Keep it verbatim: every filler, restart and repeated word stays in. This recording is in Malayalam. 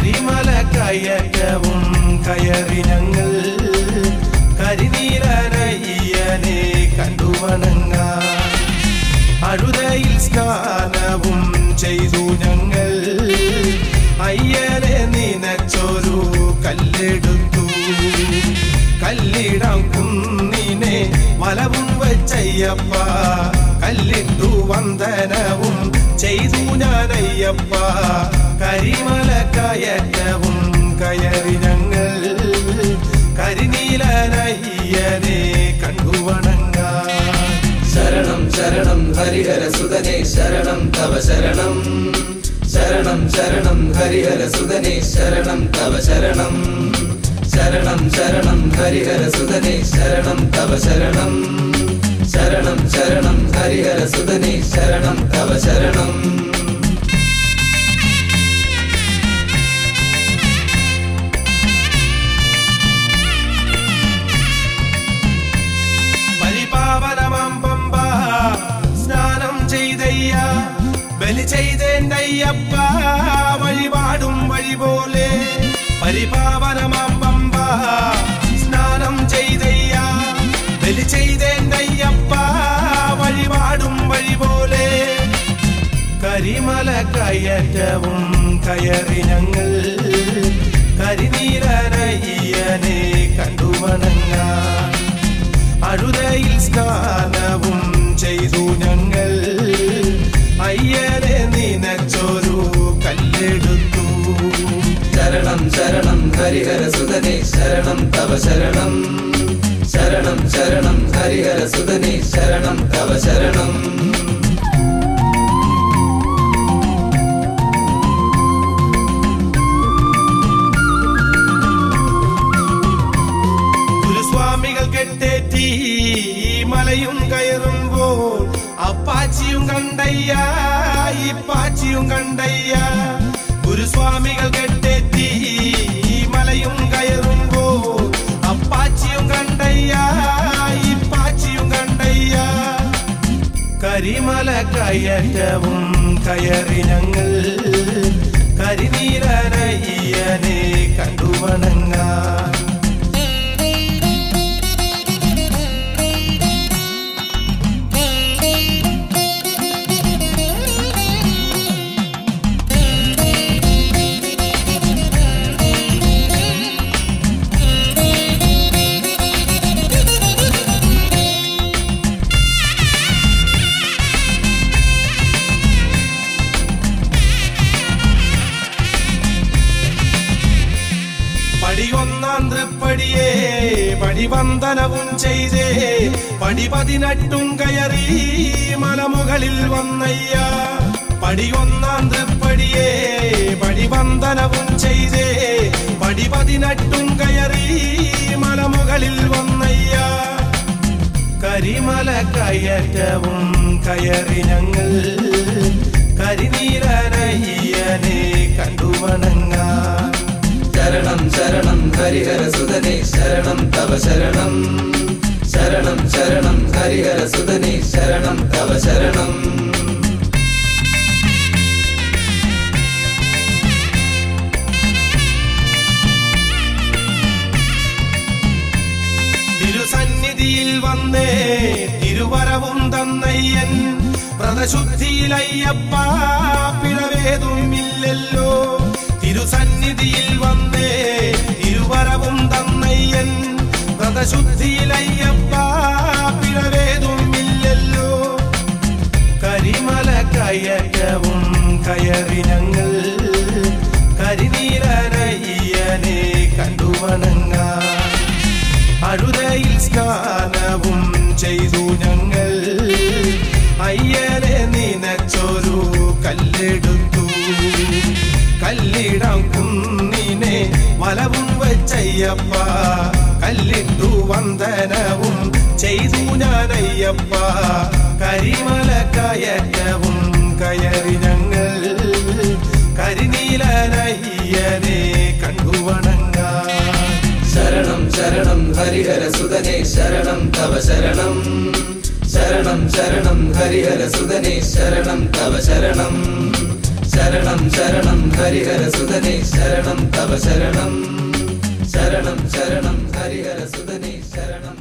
കരിമല കയറ്റവും കയറി ഞങ്ങൾ കരിനീലനയ്യനെ കണ്ടു വണങ്ങാൻ അഴുതയിൽ സ്നാനവും ചെയ്തു ഞങ്ങൾ അയ്യനെ നിനച്ചൊരു കല്ലെടുത്തു കല്ലിടാം കുന്നിനെ വലവും വെച്ചയ്യപ്പ കല്ലിട്ടു വന്ദനവും ചെയ്തു ഞാനയ്യപ്പ കരിമല കയറ്റവും കയറി ഞങ്ങൾ കരിനീലനയ്യനെ കണ്ടു വണങ്ങാൻ ശരണം ശരണം ഹരിഹര സുതനേ ശരണം തവ ശരണം ശരണം ശരണം ഹരിഹര സുതനേ ശരണം തവ ശരണം ശരണം ശരണം ഹരിഹര സുതനേ ശരണം തവ ശരണം ശരണം ശരണം ഹരിഹര സുതനേ ശരണം തവ ശരണം പരിപാവനമാം പമ്പ സ്നാനം ചെയ്തയ്യ ബലി ചെയ്തേണ്ടയ്യപ്പ വഴിപാടും വഴി പോലെ പരിപാവനമാം പമ്പ സ്നാനം ചെയ്തയ്യ ബലി ചെയ്തേണ്ടയ്യപ്പ വഴിപാടും വഴി പോലെ കരിമല കയറ്റവും കയറി ഞങ്ങൾ കരിനീലനയ്യനെ കണ്ടു വണങ്ങാൻ അഴുതയിൽ സ്നാനവും ചെയ്തു ഞങ്ങൾ അയ്യനെ നിനച്ചൊരു കല്ലെടുത്തു ശരണം ശരണം ഹരിഹര സുതനേ ശരണം തവ ശരണം ശരണം ശരണം ഹരിഹര സുതനേ ശരണം തവ ശരണം ഗുരുസ്വാമികൾ കെട്ടേറ്റി മലയും കയറുമ്പോൾ അപ്പാച്ചിയും കണ്ടയ്യ ഇപ്പാച്ചിയും കണ്ടയ്യ ഗുരുസ്വാമികൾ കെട്ടേറ്റി മലയും കയറുമ്പോൾ അപ്പാച്ചിയും കണ്ടയ്യ ഇപ്പാച്ചിയും കണ്ടയ്യ കരിമല കയറ്റവും കയറി ഞങ്ങൾ കരിനീലനയ്യനെ കണ്ടു വണങ്ങാൻ പടിയൊന്നാം തൃപ്പടിയേ പടിവന്ദനവും ചെയ്തേ പടി പതിനെട്ടും കയറി മലമുകളിൽ വന്നയ്യ പടിയൊന്നാം തൃപ്പടിയേ പടിവന്ദനവും ചെയ്തേ പടി പതിനെട്ടും കയറി മലമുകളിൽ വന്നയ്യ കരിമല കയറ്റവും കയറി ഞങ്ങൾ കരിനീലനയ്യനെ കണ്ടു വണങ്ങാൻ ശരണം ശരണം ഹരിഹര സുതനേ ശരണം തവ ശരണം ശരണം ശരണം ഹരിഹര സുതനേ ശരണം തവ ശരണം തിരുസന്നിധിയിൽ വന്നേ തിരുവരവും തന്നയ്യൻ വ്രതശുദ്ധിയിലയ്യപ്പ പിഴവേതും ഇല്ലല്ലോ തിരുസന്നിധിയിൽ വന്നേ തിരുവരവും തന്നയ്യൻ വ്രതശുദ്ധിയിലയ്യപ്പ പിഴവേതും ഇല്ലല്ലോ കരിമല കയറ്റവും കയറി ഞങ്ങൾ കരിനീലനയ്യനെ കണ്ടു വണങ്ങാൻ അഴുതയിൽ സ്നാനവും ചെയ്തു ഞങ്ങൾ അയ്യനെ നിനച്ചൊരു കല്ലെടുത്തു കല്ലിടാം കുന്നിനെ വലവും വെച്ചയ്യപ്പ കല്ലിട്ടു വന്ദനവും ചെയ്തു ഞാനയ്യപ്പ കരിമല കയറ്റവും കയറി ഞങ്ങൾ കരിനീലനയ്യനെ കണ്ടു വണങ്ങാൻ ശരണം ശരണം ഹരിഹര സുതനേ ശരണം തവ ശരണം ശരണം ശരണം ഹരിഹര സുതനേ ശരണം തവ ശരണം ശരണം ശരണം ഹരിഹര സുതനേ ശരണം തവ ശരണം ശരണം ശരണം ഹരിഹര സുതനേ ശരണം